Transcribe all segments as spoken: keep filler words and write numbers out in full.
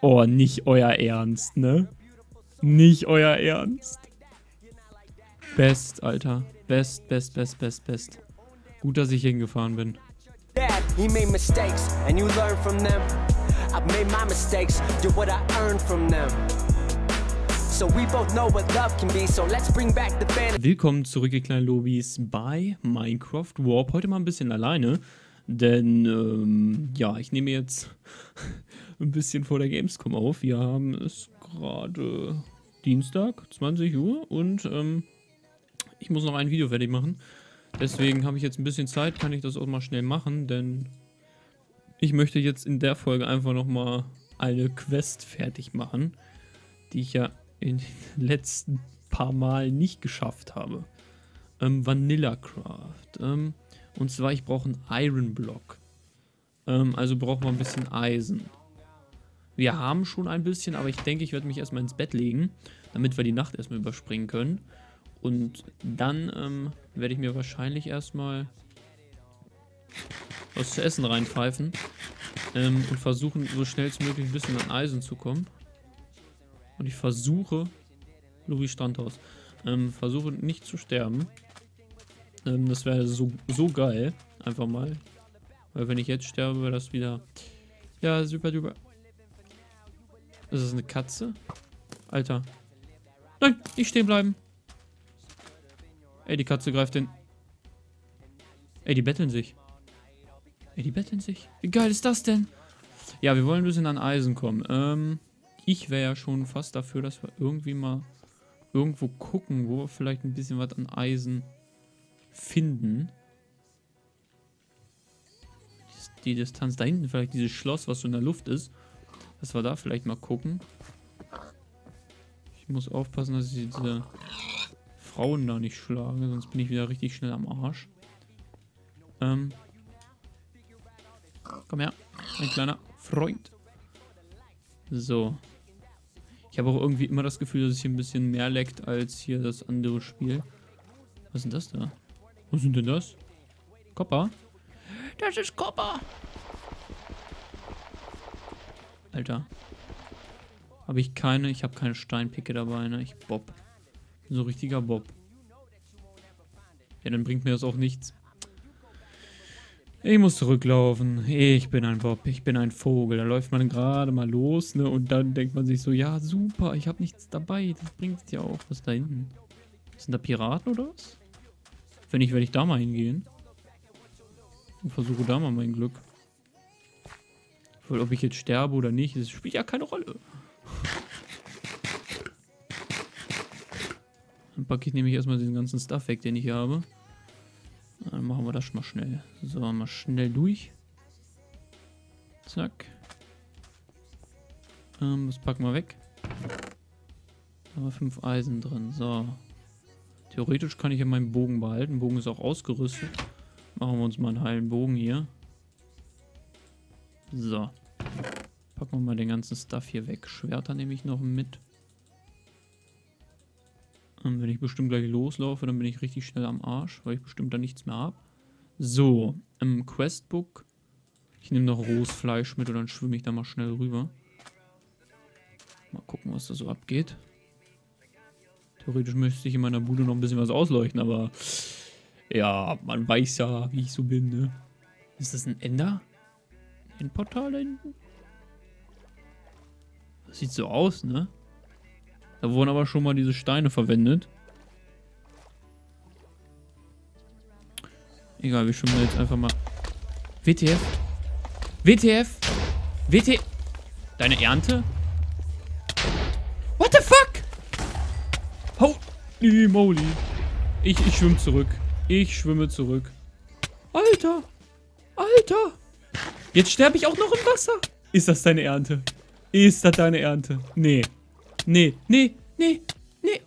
Oh, nicht euer Ernst, ne? Nicht euer Ernst. Best, Alter. Best, best, best, best, best. Gut, dass ich hingefahren bin. Dad, he made mistakes and you learn from them. I've made my mistakes, you're what I earned from them. So we both know what love can be, so let's bring back the fan. Willkommen zurück, ihr kleinen Lobbies, bei Minecraft Warp. Heute mal ein bisschen alleine, denn, ähm, ja, ich nehme jetzt ein bisschen vor der Gamescom auf. Wir haben es gerade Dienstag, zwanzig Uhr, und, ähm, ich muss noch ein Video fertig machen. Deswegen habe ich jetzt ein bisschen Zeit, kann ich das auch mal schnell machen, denn ich möchte jetzt in der Folge einfach nochmal eine Quest fertig machen, die ich ja in den letzten paar Mal nicht geschafft habe. Ähm, Vanilla Craft. Ähm, und zwar, ich brauche einen Iron Block. Ähm, also brauchen wir ein bisschen Eisen. Wir haben schon ein bisschen, aber ich denke, ich werde mich erstmal ins Bett legen, damit wir die Nacht erstmal überspringen können. Und dann ähm, werde ich mir wahrscheinlich erstmal was zu essen reinpfeifen ähm, und versuchen, so schnellstmöglich ein bisschen an Eisen zu kommen. Und ich versuche, Louis Strandhaus, ähm, versuche nicht zu sterben. Ähm, das wäre so, so geil, einfach mal. Weil wenn ich jetzt sterbe, wäre das wieder, ja, super duper. Ist das eine Katze? Alter. Nein, nicht stehen bleiben. Ey, die Katze greift den. Ey, die betteln sich. Ey, die betteln sich. Wie geil ist das denn? Ja, wir wollen ein bisschen an Eisen kommen. Ähm, ich wäre ja schon fast dafür, dass wir irgendwie mal irgendwo gucken, wo wir vielleicht ein bisschen was an Eisen finden. Die Distanz da hinten, vielleicht dieses Schloss, was so in der Luft ist. Dass wir da vielleicht mal gucken. Ich muss aufpassen, dass ich diese Frauen da nicht schlage, sonst bin ich wieder richtig schnell am Arsch. Ähm. Komm her, mein kleiner Freund. So. Ich habe auch irgendwie immer das Gefühl, dass es hier ein bisschen mehr leckt als hier das andere Spiel. Was ist denn das da? Was sind denn das? Copper? Das ist Copper! Alter. Habe ich keine, ich habe keine Steinpicke dabei, ne? Ich bob. So richtiger Bob. Ja, dann bringt mir das auch nichts. Ich muss zurücklaufen. Ich bin ein Bob. Ich bin ein Vogel. Da läuft man gerade mal los, ne? Und dann denkt man sich so, ja, super, ich habe nichts dabei. Das bringt ja auch. Was ist da hinten? Sind da Piraten oder was? Wenn nicht, werde ich da mal hingehen. Und versuche da mal mein Glück. Weil ob ich jetzt sterbe oder nicht, das spielt ja keine Rolle. Dann packe ich nämlich erstmal diesen ganzen Stuff weg, den ich hier habe. Dann machen wir das mal schnell. So, mal schnell durch. Zack. Ähm, das packen wir weg. Da haben wir fünf Eisen drin. So. Theoretisch kann ich ja meinen Bogen behalten. Bogen ist auch ausgerüstet. Machen wir uns mal einen heilen Bogen hier. So. Packen wir mal den ganzen Stuff hier weg. Schwerter nehme ich noch mit. Und wenn ich bestimmt gleich loslaufe, dann bin ich richtig schnell am Arsch, weil ich bestimmt da nichts mehr habe. So, im Questbook. Ich nehme noch rohes Fleisch mit und dann schwimme ich da mal schnell rüber. Mal gucken, was da so abgeht. Theoretisch müsste ich in meiner Bude noch ein bisschen was ausleuchten, aber ja, man weiß ja, wie ich so bin, ne? Ist das ein Ender? Ein Portal da hinten? Das sieht so aus, ne? Da wurden aber schon mal diese Steine verwendet. Egal, wir schwimmen jetzt einfach mal. W T F? W T F? W T... Deine Ernte? What the fuck? Holy moly. Ich, ich schwimme zurück. Ich schwimme zurück. Alter. Alter. Jetzt sterbe ich auch noch im Wasser. Ist das deine Ernte? Ist das deine Ernte? Nee. Nee, nee, nee, nee.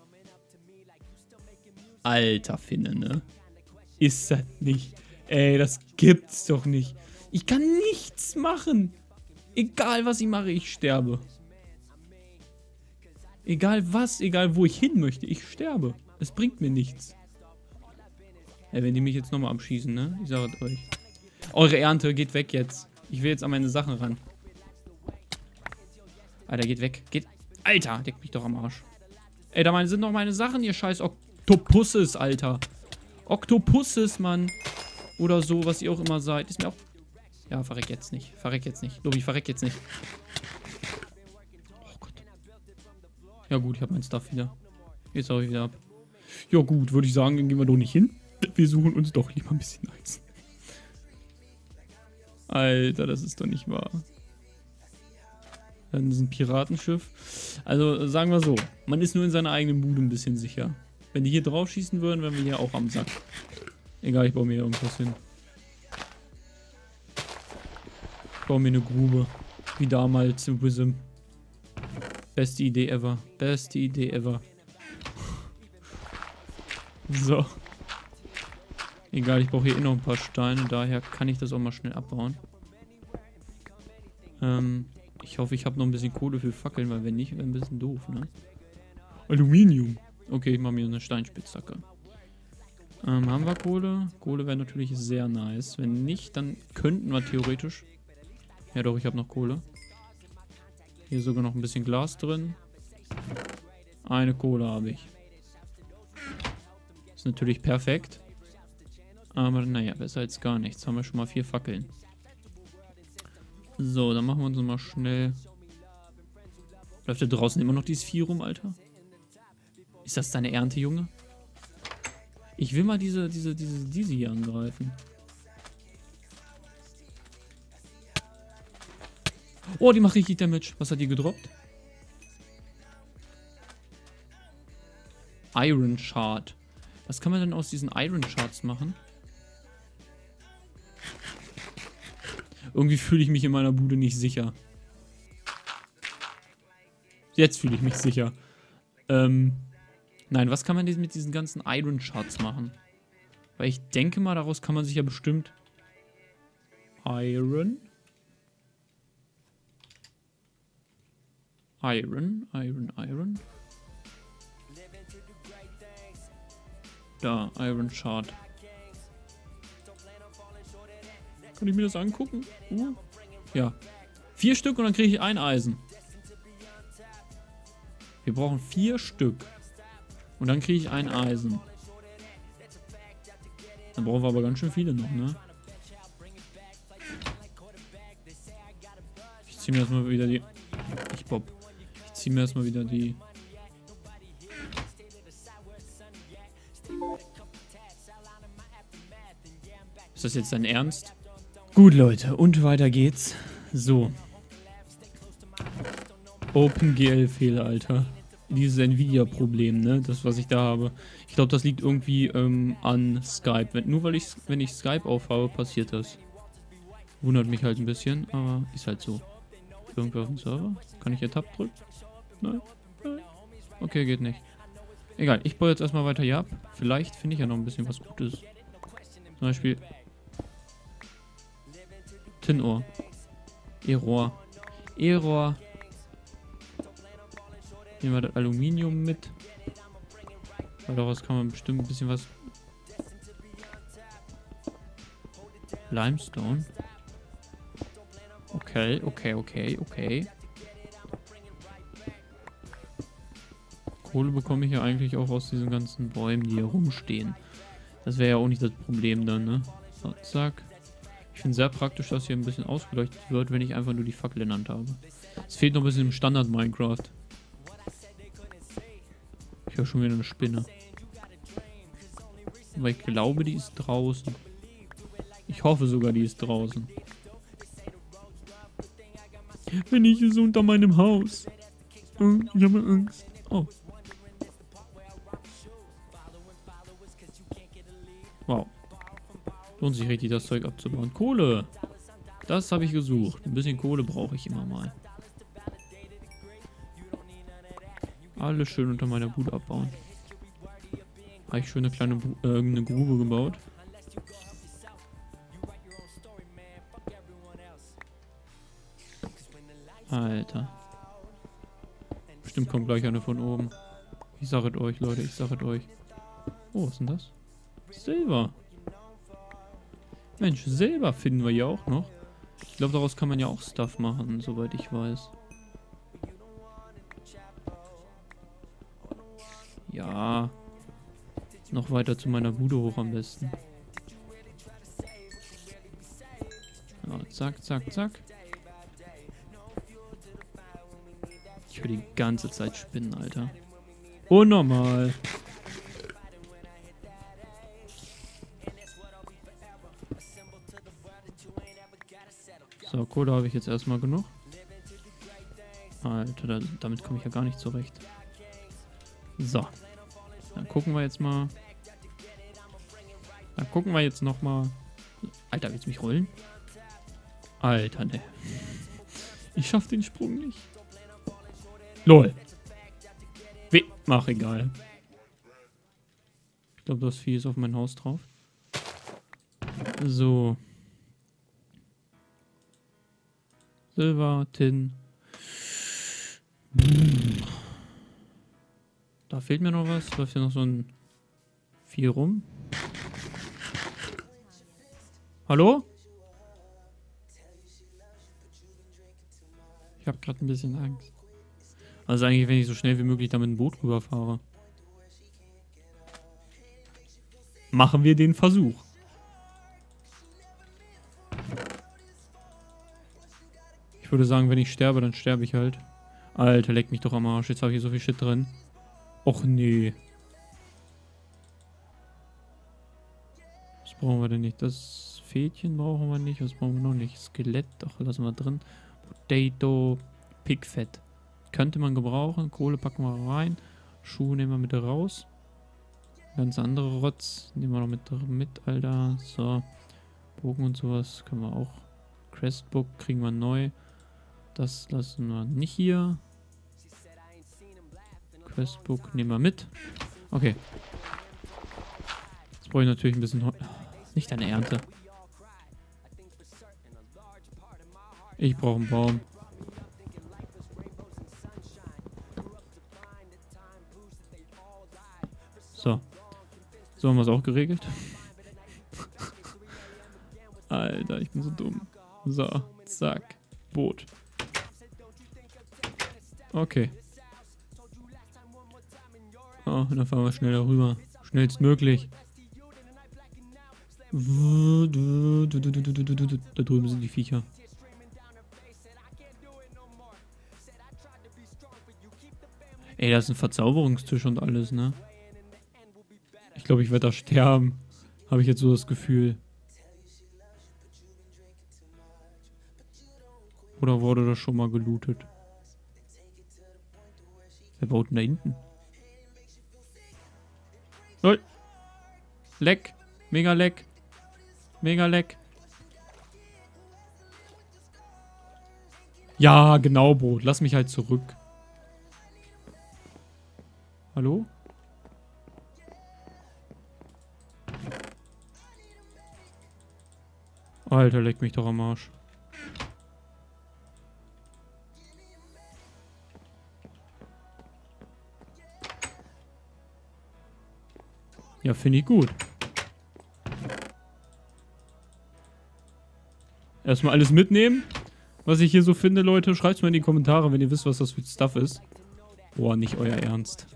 Alter Finne, ne? Ist das nicht? Ey, das gibt's doch nicht. Ich kann nichts machen. Egal, was ich mache, ich sterbe. Egal was, egal wo ich hin möchte, ich sterbe. Es bringt mir nichts. Ey, wenn die mich jetzt nochmal abschießen, ne? Ich sage euch. Eure Ernte geht weg jetzt. Ich will jetzt an meine Sachen ran. Alter, geht weg. Geht. Alter, deckt mich doch am Arsch. Ey, da meine, sind noch meine Sachen, ihr scheiß Oktopusses, Alter. Oktopusses, Mann. Oder so, was ihr auch immer seid. Ist mir auch... Ja, verreck jetzt nicht. Verreck jetzt nicht. Lobi, verreck jetzt nicht. Oh Gott. Ja gut, ich habe mein Stuff wieder. Jetzt hau ich wieder ab. Ja gut, würde ich sagen, dann gehen wir doch nicht hin. Wir suchen uns doch lieber ein bisschen Eisen. Alter, das ist doch nicht wahr. Dann ist ein Piratenschiff. Also, sagen wir so. Man ist nur in seiner eigenen Bude ein bisschen sicher. Wenn die hier drauf schießen würden, wären wir hier auch am Sack. Egal, ich baue mir irgendwas hin. Ich baue mir eine Grube. Wie damals im Wism. Beste Idee ever. Beste Idee ever. So. Egal, ich brauche hier eh noch ein paar Steine. Daher kann ich das auch mal schnell abbauen. Ähm, ich hoffe, ich habe noch ein bisschen Kohle für Fackeln, weil wenn nicht, wäre ein bisschen doof, ne? Aluminium. Okay, ich mache mir eine Steinspitzhacke. Ähm, haben wir Kohle? Kohle wäre natürlich sehr nice. Wenn nicht, dann könnten wir theoretisch... Ja doch, ich habe noch Kohle. Hier ist sogar noch ein bisschen Glas drin. Eine Kohle habe ich. Ist natürlich perfekt. Aber naja, besser als gar nichts. Haben wir schon mal vier Fackeln. So, dann machen wir uns mal schnell... Läuft da draußen immer noch dieses Vieh rum, Alter? Ist das deine Ernte, Junge? Ich will mal diese, diese, diese, diese hier angreifen. Oh, die macht richtig Damage. Was hat die gedroppt? Iron Shard. Was kann man denn aus diesen Iron Shards machen? Irgendwie fühle ich mich in meiner Bude nicht sicher. Jetzt fühle ich mich sicher. Ähm... Nein, was kann man denn mit diesen ganzen Iron Shards machen? Weil ich denke mal, daraus kann man sich ja bestimmt... Iron... Iron, Iron, Iron... Da, Iron Shard. Kann ich mir das angucken? Uh. Ja. Vier Stück und dann kriege ich ein Eisen. Wir brauchen vier Stück. Und dann kriege ich ein Eisen. Dann brauchen wir aber ganz schön viele noch, ne? Ich ziehe mir erstmal wieder die... Ich bob. Ich ziehe mir erstmal wieder die... Ist das jetzt dein Ernst? Gut, Leute. Und weiter geht's. So. OpenGL-Fehler, Alter. Dieses Nvidia-Problem, ne? Das, was ich da habe. Ich glaube, das liegt irgendwie ähm, an Skype. Wenn, nur weil ich, wenn ich Skype aufhabe, passiert das. Wundert mich halt ein bisschen, aber ist halt so. Irgendwer auf dem Server? Kann ich hier Tab drücken? Nein? Nein? Okay, geht nicht. Egal, ich baue jetzt erstmal weiter hier ab. Vielleicht finde ich ja noch ein bisschen was Gutes. Zum Beispiel Tinohr. E-Rohr. E-Rohr. Nehmen wir das Aluminium mit. Weil daraus kann man bestimmt ein bisschen was... Limestone. Okay, okay, okay, okay. Kohle bekomme ich ja eigentlich auch aus diesen ganzen Bäumen, die hier rumstehen. Das wäre ja auch nicht das Problem dann, ne? So, zack. Ich finde sehr praktisch, dass hier ein bisschen ausgeleuchtet wird, wenn ich einfach nur die Fackel in der Hand habe. Es fehlt noch ein bisschen im Standard-Minecraft. Ich habe schon wieder eine Spinne. Aber ich glaube, die ist draußen. Ich hoffe sogar, die ist draußen. Wenn ich ist unter meinem Haus. Oh, ich habe Angst. Oh. Wow. Lohnt sich richtig, das Zeug abzubauen. Kohle. Das habe ich gesucht. Ein bisschen Kohle brauche ich immer mal. Alles schön unter meiner Bude abbauen. Habe ich schön eine kleine Bu äh, eine Grube gebaut. Alter. Bestimmt kommt gleich eine von oben. Ich sage es euch, Leute, ich sage es euch. Oh, was ist denn das? Silber. Mensch, Silber finden wir ja auch noch. Ich glaube, daraus kann man ja auch Stuff machen, soweit ich weiß. Ja. Noch weiter zu meiner Bude hoch am besten. Ja, zack, zack, zack. Ich höre die ganze Zeit Spinnen, Alter. Unnormal. So, Kohle habe ich jetzt erstmal genug. Alter, da, damit komme ich ja gar nicht zurecht. So. Dann gucken wir jetzt mal. Dann gucken wir jetzt nochmal. Alter, willst du mich rollen? Alter, ne. Ich schaff den Sprung nicht. LOL. Weh, mach egal. Ich glaube, das Vieh ist auf mein Haus drauf. So. Silber, Tin. Da fehlt mir noch was. Läuft hier noch so ein Vieh rum. Hallo? Ich habe gerade ein bisschen Angst. Also eigentlich, wenn ich so schnell wie möglich da mit dem Boot rüberfahre. Machen wir den Versuch. Ich würde sagen, wenn ich sterbe, dann sterbe ich halt. Alter, leck mich doch am Arsch. Jetzt habe ich hier so viel Shit drin. Och nee. Was brauchen wir denn nicht? Das Fädchen brauchen wir nicht. Was brauchen wir noch nicht? Skelett, doch, lassen wir drin. Potato, Pigfett. Könnte man gebrauchen. Kohle packen wir rein. Schuhe nehmen wir mit raus. Ganz andere Rotz nehmen wir noch mit, mit, Alter. So. Bogen und sowas können wir auch. Crestbook kriegen wir neu. Das lassen wir nicht hier. Questbook nehmen wir mit. Okay. Jetzt brauche ich natürlich ein bisschen... Heu nicht eine Ernte. Ich brauche einen Baum. So. So haben wir es auch geregelt. Alter, ich bin so dumm. So, zack. Boot. Okay. Oh, dann fahren wir schneller rüber. Schnellstmöglich. Da drüben sind die Viecher. Ey, das ist ein Verzauberungstisch und alles, ne? Ich glaube, ich werde da sterben. Habe ich jetzt so das Gefühl. Oder wurde das schon mal gelootet? Wer baut denn da hinten? Lol. Leck. Mega leck. Mega leck. Ja, genau, Boot. Lass mich halt zurück. Hallo? Alter, leck mich doch am Arsch. Ja, finde ich gut. Erstmal alles mitnehmen, was ich hier so finde, Leute. Schreibt es mal in die Kommentare, wenn ihr wisst, was das für Stuff ist. Boah, nicht euer Ernst.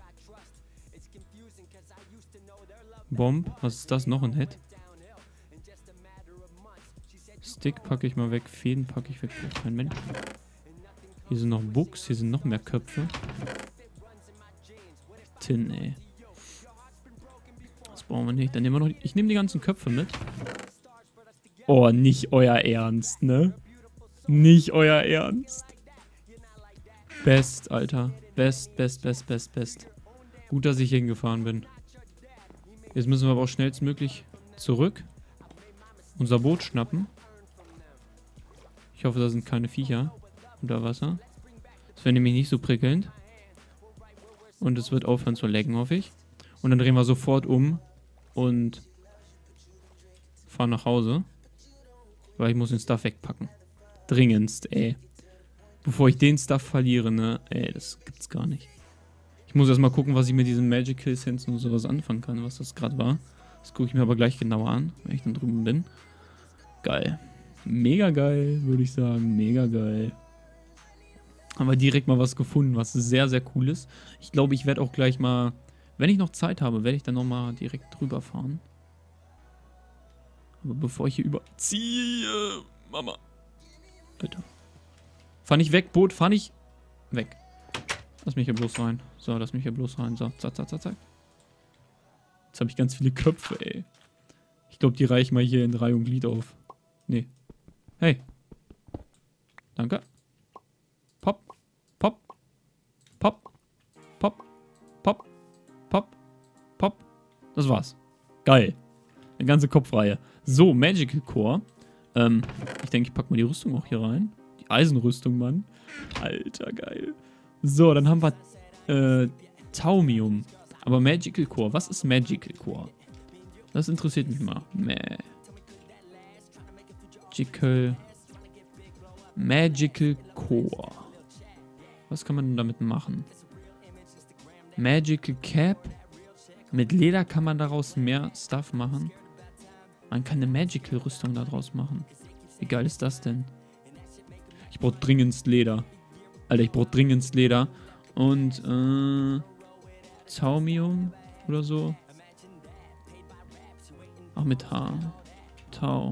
Bomb, was ist das? Noch ein Head? Stick packe ich mal weg, Fäden packe ich weg. Kein Mensch. Hier sind noch Books, hier sind noch mehr Köpfe. Tin, ey. Das brauchen wir nicht. Dann nehmen wir noch. Ich nehme die ganzen Köpfe mit. Oh, nicht euer Ernst, ne? Nicht euer Ernst. Best, Alter. Best, best, best, best, best. Gut, dass ich hier hingefahren bin. Jetzt müssen wir aber auch schnellstmöglich zurück. Unser Boot schnappen. Ich hoffe, da sind keine Viecher unter Wasser. Das wäre nämlich nicht so prickelnd. Und es wird aufhören zu lecken, hoffe ich. Und dann drehen wir sofort um und fahren nach Hause. Weil ich muss den Stuff wegpacken. Dringendst, ey. Bevor ich den Stuff verliere, ne? Ey, das gibt's gar nicht. Ich muss erstmal gucken, was ich mit diesen Magical Essenzen und sowas anfangen kann, was das gerade war. Das gucke ich mir aber gleich genauer an, wenn ich dann drüben bin. Geil. Mega geil, würde ich sagen. Mega geil. Haben wir direkt mal was gefunden, was sehr, sehr cool ist. Ich glaube, ich werde auch gleich mal Wenn ich noch Zeit habe, werde ich dann nochmal direkt drüber fahren. Aber bevor ich hier überziehe... Mama. Alter. Fahr nicht weg, Boot. Fahr nicht weg. Lass mich hier bloß rein. So, lass mich hier bloß rein. So, zack, zack, zack, zack. Jetzt habe ich ganz viele Köpfe, ey. Ich glaube, die reichen mal hier in Reihe und Glied auf. Nee. Hey. Danke. Pop. Pop. Pop. Pop. Pop. Pop. Pop. Das war's. Geil. Eine ganze Kopfreihe. So, Magical Core. Ähm, ich denke, ich packe mal die Rüstung auch hier rein. Die Eisenrüstung, Mann. Alter, geil. So, dann haben wir äh, Thaumium. Aber Magical Core. Was ist Magical Core? Das interessiert mich mal. Magical. Magical Core. Was kann man denn damit machen? Magical Cap. Mit Leder kann man daraus mehr Stuff machen. Man kann eine Magical Rüstung daraus machen. Wie geil ist das denn? Ich brauche dringendst Leder. Alter, ich brauche dringendst Leder. Und, äh... Thaumium oder so. Ach, mit H. Tau.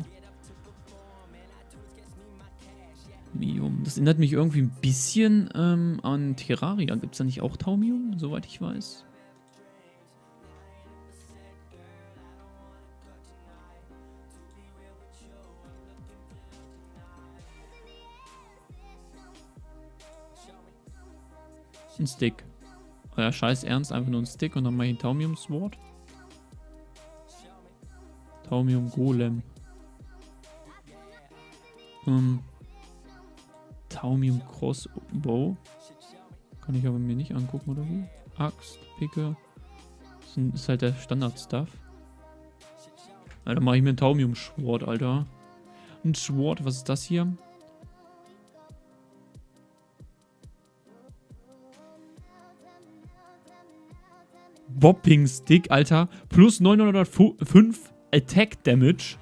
Mium. Das erinnert mich irgendwie ein bisschen ähm, an Terraria. Gibt es da nicht auch Thaumium, soweit ich weiß? Ein Stick. Euer Scheiß Ernst, einfach nur ein Stick und dann mache ich ein Thaumium Sword. Thaumium Golem. Ähm. Thaumium Crossbow. Kann ich aber mir nicht angucken, oder wie? Axt, Picke. Das ist halt der Standard-Stuff. Ja, dann mache ich mir ein Thaumium Sword, Alter. Ein Sword, was ist das hier? Whopping Stick, Alter. Plus neunhundertfünf Attack Damage.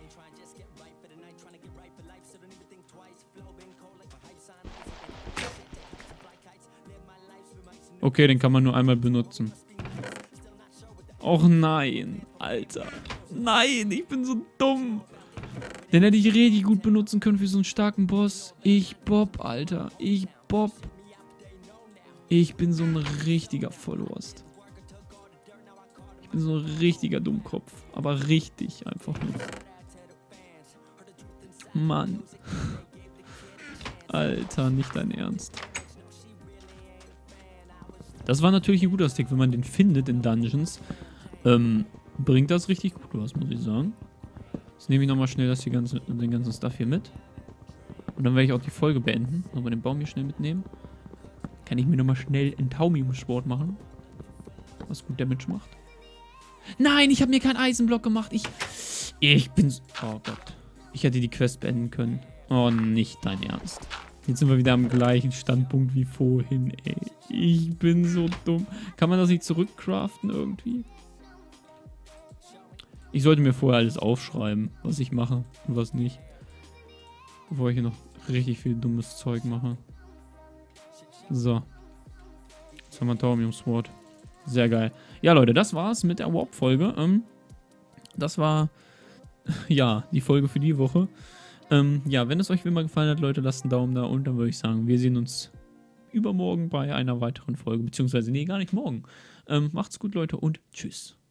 Okay, den kann man nur einmal benutzen. Och nein, Alter. Nein, ich bin so dumm. Den hätte ich richtig gut benutzen können für so einen starken Boss. Ich Bob, Alter. Ich Bob. Ich bin so ein richtiger Vollhorst. Ich bin so ein richtiger Dummkopf. Aber richtig einfach nur. Mann. Alter, nicht dein Ernst. Das war natürlich ein guter Stick, wenn man den findet in Dungeons. Ähm, bringt das richtig gut was, muss ich sagen. Jetzt nehme ich nochmal schnell das hier ganze, den ganzen Stuff hier mit. Und dann werde ich auch die Folge beenden. Nochmal den Baum hier schnell mitnehmen. Kann ich mir nochmal schnell ein Thaumium-Sport machen. Was gut Damage macht. Nein, ich habe mir keinen Eisenblock gemacht. Ich, ich bin... Oh Gott. Ich hätte die Quest beenden können. Oh, nicht dein Ernst. Jetzt sind wir wieder am gleichen Standpunkt wie vorhin, ey. Ich bin so dumm. Kann man das nicht zurückcraften irgendwie? Ich sollte mir vorher alles aufschreiben, was ich mache und was nicht. Bevor ich hier noch richtig viel dummes Zeug mache. So. Jetzt haben wir ein Thaumium Sword. Sehr geil. Ja, Leute, das war's mit der Warp-Folge. Ähm, das war, ja, die Folge für die Woche. Ähm, ja, wenn es euch wie immer gefallen hat, Leute, lasst einen Daumen da und dann würde ich sagen, wir sehen uns übermorgen bei einer weiteren Folge. Beziehungsweise, nee, gar nicht morgen. Ähm, macht's gut, Leute, und tschüss.